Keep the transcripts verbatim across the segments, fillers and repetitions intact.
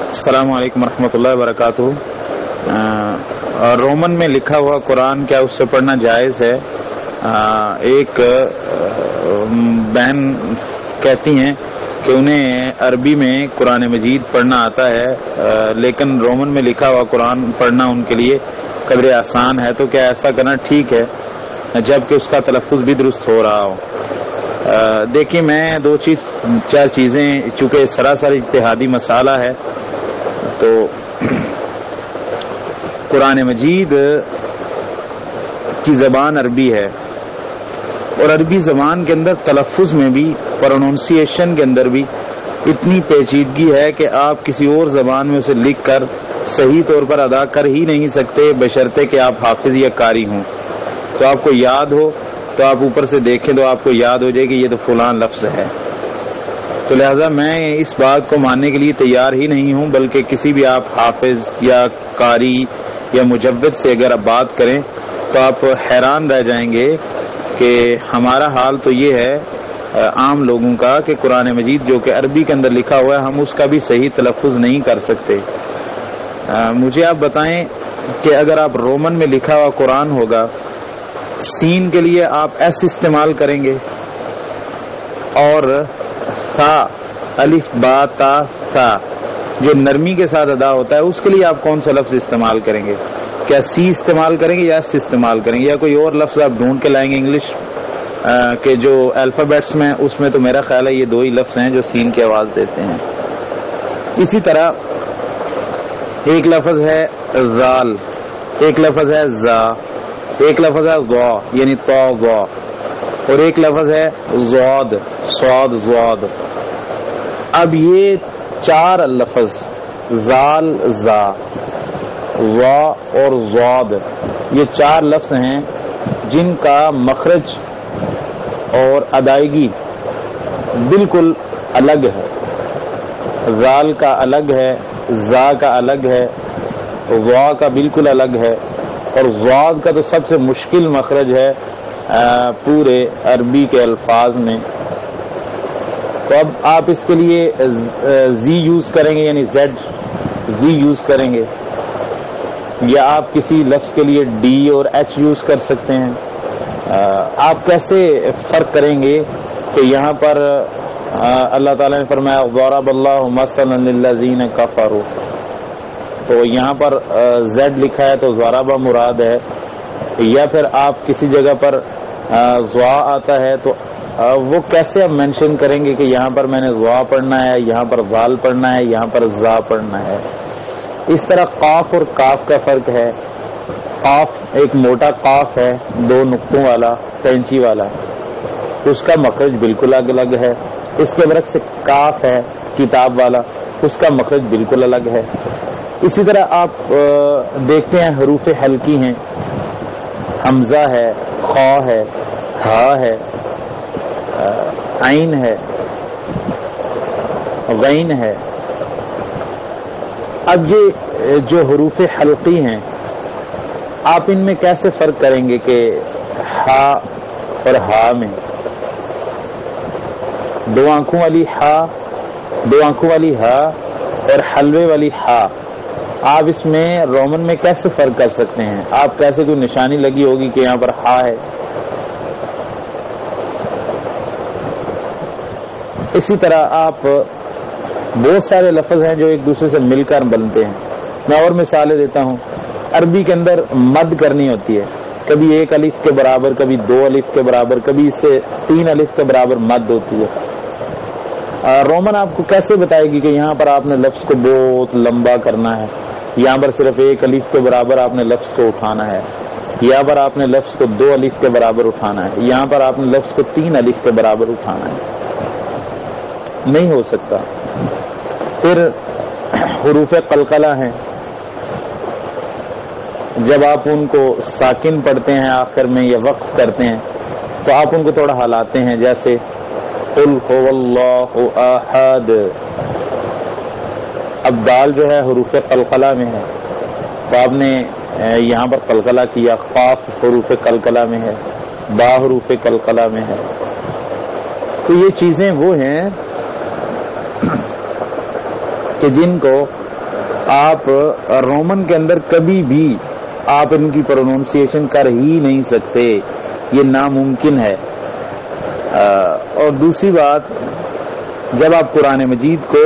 السلام علیکم ورحمۃ اللہ وبرکاتہ. رومن میں لکھا ہوا قرآن کیا اس سے پڑھنا جائز ہے؟ ایک بہن کہتی ہیں کہ انہیں عربی میں قرآن مجید پڑھنا آتا ہے لیکن رومن میں لکھا ہوا قرآن پڑھنا ان کے لیے قدر آسان ہے، تو کیا ایسا کرنا ٹھیک ہے جبکہ اس کا تلفظ بھی درست ہو رہا ہو؟ دیکھیے میں دو چیز چار چیزیں چونکہ سراسر اجتہادی مسئلہ ہے، تو قرآن مجید کی زبان عربی ہے اور عربی زبان کے اندر تلفظ میں بھی پروننسیشن کے اندر بھی اتنی پیچیدگی ہے کہ آپ کسی اور زبان میں اسے لکھ کر صحیح طور پر ادا کر ہی نہیں سکتے بشرطے کہ آپ حافظ یا قاری ہوں. تو آپ کو یاد ہو تو آپ اوپر سے دیکھیں تو آپ کو یاد ہو جائے کہ یہ تو فلاں لفظ ہے. تو لہذا میں اس بات کو ماننے کے لیے تیار ہی نہیں ہوں، بلکہ کسی بھی آپ حافظ یا قاری یا مجود سے اگر آپ بات کریں تو آپ حیران رہ جائیں گے کہ ہمارا حال تو یہ ہے عام لوگوں کا کہ قرآن مجید جو کہ عربی کے اندر لکھا ہوا ہے ہم اس کا بھی صحیح تلفظ نہیں کر سکتے. مجھے آپ بتائیں کہ اگر آپ رومن میں لکھا ہوا قرآن ہوگا، سین کے لیے آپ ایس استعمال کریں گے اور ثا الف با تا ثا جو نرمی کے ساتھ ادا ہوتا ہے اس کے لیے آپ کون سا لفظ استعمال کریں گے؟ کیا سی استعمال کریں گے یا ایس استعمال کریں گے یا کوئی اور لفظ آپ ڈھونڈ کے لائیں گے انگلش کے جو الفابیٹس میں؟ اس میں تو میرا خیال ہے یہ دو ہی لفظ ہیں جو سین کی آواز دیتے ہیں. اسی طرح ایک لفظ ہے زال، ایک لفظ ہے زا، ایک لفظ ہے ضا یعنی تو ضا، اور ایک لفظ ہے زواد صاد زواد. اب یہ چار لفظ زال زا وا اور زواد یہ چار لفظ ہیں جن کا مخرج اور ادائیگی بالکل الگ ہے. زال کا الگ ہے، زا کا الگ ہے، وا کا بالکل الگ ہے، اور زواد کا تو سب سے مشکل مخرج ہے پورے عربی کے الفاظ میں. تو اب آپ اس کے لیے زی یوز کریں گے یعنی زیڈ زی یوز کریں گے، یا آپ کسی لفظ کے لیے ڈی اور ایچ یوز کر سکتے ہیں. آپ کیسے فرق کریں گے کہ یہاں پر اللہ تعالیٰ نے فرمایا ضرب اللہ مثلا للذین کفروا، تو یہاں پر زیڈ لکھا ہے تو ضربہ مراد ہے، یا پھر آپ کسی جگہ پر زوا آتا ہے تو وہ کیسے آپ مینشن کریں گے کہ یہاں پر میں نے زوا پڑھنا ہے، یہاں پر ذال پڑھنا ہے، یہاں پر زا پڑھنا ہے. اس طرح قاف اور کاف کا فرق ہے. قاف ایک موٹا قاف ہے دو نقطوں والا کینچی والا، اس کا مخرج بالکل الگ الگ ہے. اس کے برعکس کاف ہے کتاب والا، اس کا مخرج بالکل الگ ہے. اسی طرح آپ دیکھتے ہیں حروف حلقی ہیں، حمزہ ہے، خا ہے، ہا ہے، عین ہے، غین ہے. اب یہ جو حروف حلقی ہیں آپ ان میں کیسے فرق کریں گے کہ ہا اور ہا میں دو آنکھوں والی ہا، دو آنکھوں والی ہا اور حلوے والی ہا، آپ اس میں رومن میں کیسے فرق کر سکتے ہیں؟ آپ کیسے کوئی نشانی لگی ہوگی کہ یہاں پر ہا ہے. اسی طرح آپ بہت سارے لفظ ہیں جو ایک دوسرے سے مل کر بنتے ہیں. میں اور مثالیں دیتا ہوں. عربی کے اندر مد کرنی ہوتی ہے، کبھی ایک الف کے برابر، کبھی دو الف کے برابر، کبھی اس سے تین الف کے برابر مد ہوتی ہے. رومن آپ کو کیسے بتائے گی کہ یہاں پر آپ نے لفظ کو بہت لمبا کرنا ہے، یہاں پر صرف ایک الف کے برابر آپ نے لفظ کو اٹھانا ہے، یہاں پر آپ نے لفظ کو دو الف کے برابر اٹھانا ہے، یہاں پر آپ نے لفظ کو تین الف کے برابر اٹھانا ہے؟ نہیں ہو سکتا. پھر حروف قلقلہ ہیں، جب آپ ان کو ساکن پڑھتے ہیں آخر میں یا وقف کرتے ہیں تو آپ ان کو تھوڑا ہلاتے ہیں، جیسے قل هو اللہ احد. اب دال جو ہے حروف قلقلہ میں ہے تو آپ نے یہاں پر قلقلہ کیا. قاف حروف قلقلہ میں ہے، با حروف قلقلہ میں ہے. تو یہ چیزیں وہ ہیں کہ جن کو آپ رومن کے اندر کبھی بھی آپ ان کی پروننسیشن کر ہی نہیں سکتے، یہ ناممکن ہے۔ اور دوسری بات، جب آپ قرآن مجید کو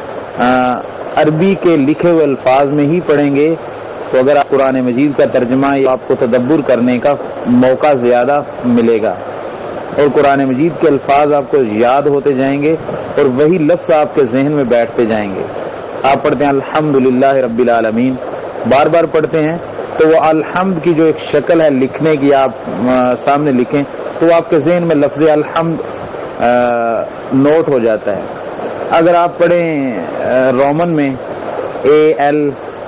عربی کے لکھے ہوئے الفاظ میں ہی پڑھیں گے تو اگر آپ قرآن مجید کا ترجمہ آپ کو تدبر کرنے کا موقع زیادہ ملے گا، اور قرآن مجید کے الفاظ آپ کو یاد ہوتے جائیں گے اور وہی لفظ آپ کے ذہن میں بیٹھتے جائیں گے۔ آپ پڑھتے ہیں الحمدللہ رب العالمین، بار بار پڑھتے ہیں تو وہ الحمد کی جو ایک شکل ہے لکھنے کی، آپ سامنے لکھیں تو آپ کے ذہن میں لفظ الحمد نوٹ ہو جاتا ہے۔ اگر آپ پڑھیں رومن میں A L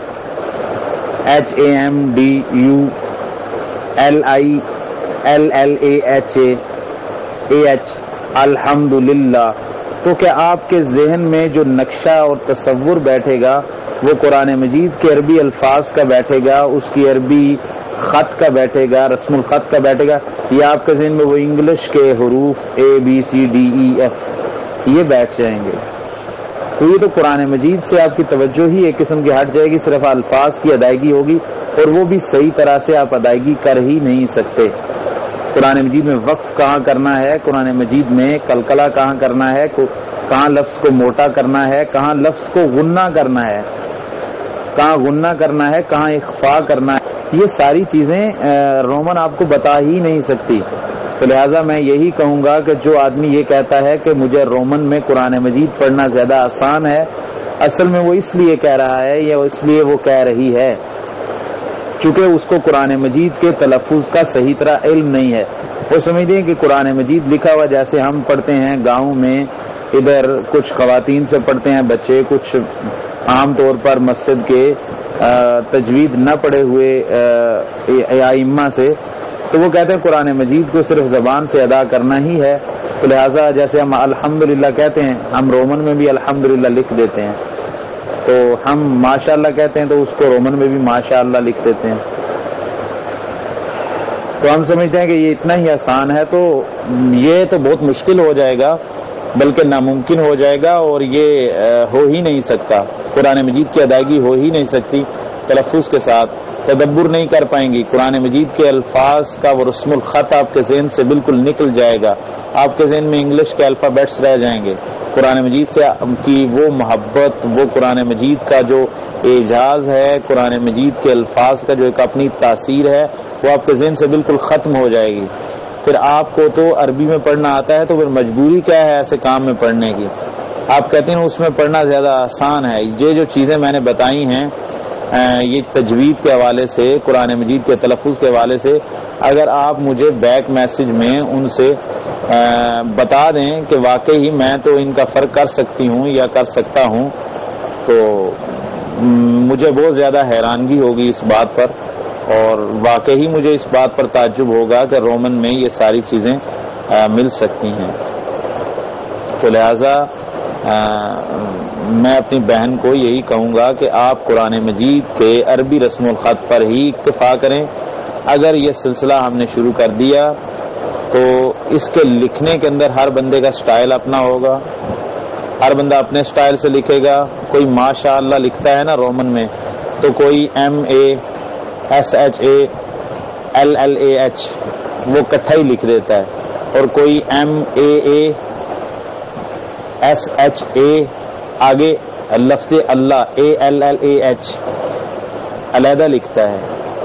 H A M D U L I L L A H A A H الحمدللہ، تو کیا آپ کے ذہن میں جو نقشہ اور تصور بیٹھے گا وہ قرآن مجید کے عربی الفاظ کا بیٹھے گا، اس کی عربی خط کا بیٹھے گا، رسم الخط کا بیٹھے گا، یا آپ کے ذہن میں وہ انگلش کے حروف A B C D E F یہ بیٹھ جائیں گے؟ تو یہ تو قرآن مجید سے آپ کی توجہ ہی ایک قسم کی ہٹ جائے گی، صرف الفاظ کی ادائیگی ہوگی، اور وہ بھی صحیح طرح سے آپ ادائیگی کر ہی نہیں سکتے۔ قرآن مجید میں وقف کہاں کرنا ہے، قرآن مجید میں قلقلہ کہاں کرنا ہے، کہاں لفظ کو موٹا کرنا ہے، کہاں لفظ کو غنہ کرنا ہے، کہاں غنہ کرنا ہے، کہاں اخفا کرنا ہے، یہ ساری چیزیں رومن آپ کو بتا ہی نہیں سکتی۔ تو لہٰذا میں یہی کہوں گا کہ جو آدمی یہ کہتا ہے کہ مجھے رومن میں قرآن مجید پڑھنا زیادہ آسان ہے، اصل میں وہ اس لیے کہہ رہا ہے یا اس لیے وہ کہہ رہی ہے چونکہ اس کو قرآن مجید کے تلفظ کا صحیح طرح علم نہیں ہے۔ وہ سمجھتے ہیں کہ قرآن مجید لکھا ہوا جیسے ہم پڑھتے ہیں گاؤں میں، ادھر کچھ خواتین سے پڑھتے ہیں بچے، کچھ عام طور پر مسجد کے تجوید نہ پڑھے ہوئے ائمہ سے، تو وہ کہتے ہیں قرآن مجید کو صرف زبان سے ادا کرنا ہی ہے، تو لہٰذا جیسے ہم الحمدللہ کہتے ہیں ہم رومن میں بھی الحمدللہ لکھ دیتے ہیں، تو ہم ماشاءاللہ کہتے ہیں تو اس کو رومن میں بھی ماشاءاللہ لکھ دیتے ہیں۔ تو ہم سمجھتے ہیں کہ یہ اتنا ہی آسان ہے، تو یہ تو بہت مشکل ہو جائے گا، بلکہ ناممکن ہو جائے گا، اور یہ ہو ہی نہیں سکتا۔ قرآن مجید کی ادائیگی ہو ہی نہیں سکتی تلفظ کے ساتھ، تدبر نہیں کر پائیں گی، قرآن مجید کے الفاظ کا وہ رسم الخط آپ کے ذہن سے بالکل نکل جائے گا، آپ کے ذہن میں انگلش کے الفابیٹس رہ جائیں گے، قرآن مجید سے کی وہ محبت، وہ قرآن مجید کا جو اعجاز ہے، قرآن مجید کے الفاظ کا جو ایک اپنی تاثیر ہے، وہ آپ کے ذہن سے بالکل ختم ہو جائے گی۔ پھر آپ کو تو عربی میں پڑھنا آتا ہے، تو پھر مجبوری کیا ہے ایسے کام میں پڑھنے کی؟ آپ کہتے ہیں اس میں پڑھنا زیادہ آسان ہے۔ یہ جو چیزیں میں نے بتائی ہیں یہ تجوید کے حوالے سے، قرآن مجید کے تلفظ کے حوالے سے، اگر آپ مجھے بیک میسج میں ان سے بتا دیں کہ واقعی میں تو ان کا فرق کر سکتی ہوں یا کر سکتا ہوں، تو مجھے بہت زیادہ حیرانگی ہوگی اس بات پر، اور واقعی مجھے اس بات پر تعجب ہوگا کہ رومن میں یہ ساری چیزیں مل سکتی ہیں۔ تو لہذا میں اپنی بہن کو یہی کہوں گا کہ آپ قرآن مجید کے عربی رسم الخط پر ہی اکتفا کریں۔ اگر یہ سلسلہ ہم نے شروع کر دیا تو اس کے لکھنے کے اندر ہر بندے کا سٹائل اپنا ہوگا، ہر بندہ اپنے سٹائل سے لکھے گا۔ کوئی ماشاء اللہ لکھتا ہے نا رومن میں، تو کوئی M A S H A L L A H وہ کٹھا ہی لکھ دیتا ہے، اور کوئی M A A S H A آگے لفظ اللہ A L L A H علیحدہ لکھتا ہے۔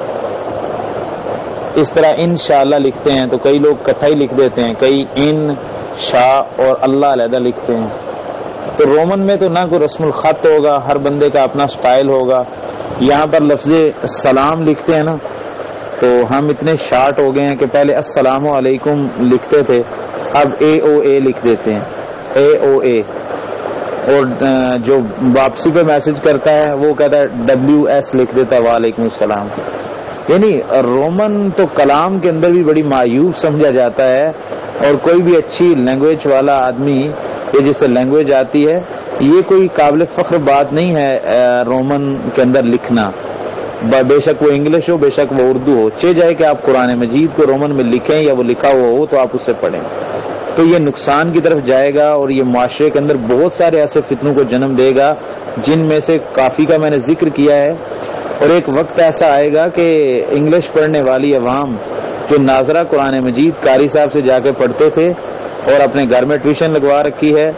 اس طرح انشاءاللہ لکھتے ہیں تو کئی لوگ کٹھا ہی لکھ دیتے ہیں، کئی ان شاء اور اللہ علیحدہ لکھتے ہیں۔ تو رومن میں تو نہ کوئی رسم الخط ہوگا، ہر بندے کا اپنا سٹائل ہوگا۔ یہاں پر لفظ سلام لکھتے ہیں نا، تو ہم اتنے شارٹ ہو گئے ہیں کہ پہلے السلام علیکم لکھتے تھے، اب اے او اے لکھ دیتے ہیں، اے او اے، اور جو واپسی پہ میسج کرتا ہے وہ کہتا ہے ڈبلیو ایس لکھ دیتا ہے وعلیکم السلام۔ یعنی رومن تو کلام کے اندر بھی بڑی معیوب سمجھا جاتا ہے، اور کوئی بھی اچھی لینگویج والا آدمی یہ جس سے لینگویج آتی ہے، یہ کوئی قابل فخر بات نہیں ہے رومن کے اندر لکھنا، بے شک وہ انگلش ہو، بے شک وہ اردو ہو، چاہے جائے کہ آپ قرآن مجید کو رومن میں لکھیں یا وہ لکھا ہوا ہو تو آپ اسے پڑھیں۔ تو یہ نقصان کی طرف جائے گا اور یہ معاشرے کے اندر بہت سارے ایسے فتنوں کو جنم دے گا جن میں سے کافی کا میں نے ذکر کیا ہے. اور ایک وقت ایسا آئے گا کہ انگلش پڑھنے والی عوام جو ناظرہ قرآن مجید قاری صاحب سے جا کے پڑھتے تھے اور اپنے گھر میں ٹیوشن لگوا رکھی ہے،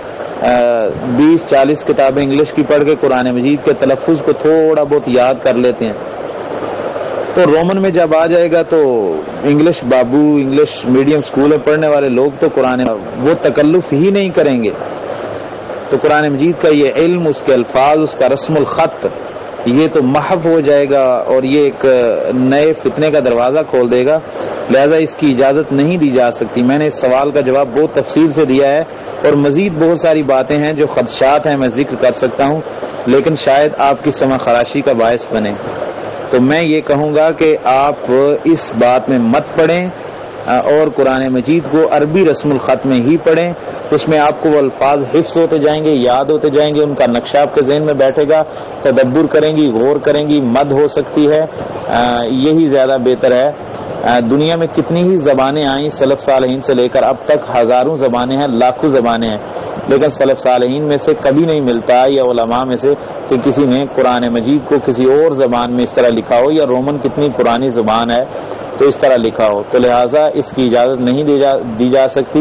بیس چالیس کتابیں انگلش کی پڑھ کے قرآن مجید کے تلفظ کو تھوڑا بہت یاد کر لیتے ہیں، تو رومن میں جب آ جائے گا تو انگلش بابو انگلش میڈیم اسکول میں پڑھنے والے لوگ تو قرآن وہ تکلف ہی نہیں کریں گے. تو قرآن مجید کا یہ علم، اس کے الفاظ، اس کا رسم الخط یہ تو محو ہو جائے گا اور یہ ایک نئے فتنے کا دروازہ کھول دے گا. لہذا اس کی اجازت نہیں دی جا سکتی. میں نے اس سوال کا جواب بہت تفصیل سے دیا ہے اور مزید بہت ساری باتیں ہیں جو خدشات ہیں میں ذکر کر سکتا ہوں، لیکن شاید آپ کی سمع خراشی کا باعث بنے. تو میں یہ کہوں گا کہ آپ اس بات میں مت پڑھیں اور قرآن مجید کو عربی رسم الخط میں ہی پڑھیں. اس میں آپ کو وہ الفاظ حفظ ہوتے جائیں گے، یاد ہوتے جائیں گے، ان کا نقشہ آپ کے ذہن میں بیٹھے گا، تدبر کریں گی، غور کریں گی، مد ہو سکتی ہے. یہی زیادہ بہتر ہے. دنیا میں کتنی ہی زبانیں آئیں سلف صالحین سے لے کر اب تک، ہزاروں زبانیں ہیں، لاکھوں زبانیں ہیں، لیکن سلف صالحین میں سے کبھی نہیں ملتا یا علماء میں سے کہ کسی نے قرآن مجید کو کسی اور زبان میں اس طرح لکھا ہو، یا رومن کتنی پرانی زبان ہے تو اس طرح لکھا ہو. تو لہٰذا اس کی اجازت نہیں دی جا, دی جا سکتی.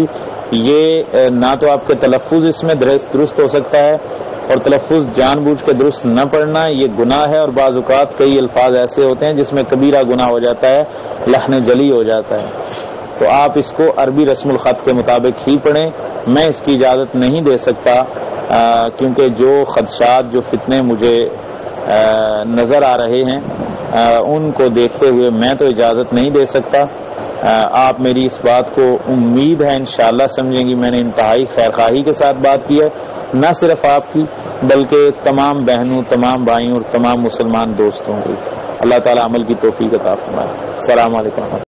یہ نہ تو آپ کے تلفظ اس میں درست ہو سکتا ہے، اور تلفظ جان بوجھ کے درست نہ پڑھنا یہ گناہ ہے. اور بعض اوقات کئی الفاظ ایسے ہوتے ہیں جس میں کبیرہ گناہ ہو جاتا ہے، لحن جلی ہو جاتا ہے. تو آپ اس کو عربی رسم الخط کے مطابق ہی پڑھیں. میں اس کی اجازت نہیں دے سکتا آ, کیونکہ جو خدشات، جو فتنے مجھے آ, نظر آ رہے ہیں آ, ان کو دیکھتے ہوئے میں تو اجازت نہیں دے سکتا. آپ میری اس بات کو امید ہے انشاءاللہ سمجھیں گی. میں نے انتہائی خیرخواہی کے ساتھ بات کی ہے، نہ صرف آپ کی بلکہ تمام بہنوں، تمام بھائیوں اور تمام مسلمان دوستوں کی. اللہ تعالی عمل کی توفیق عطا فرمائے. السلام علیکم.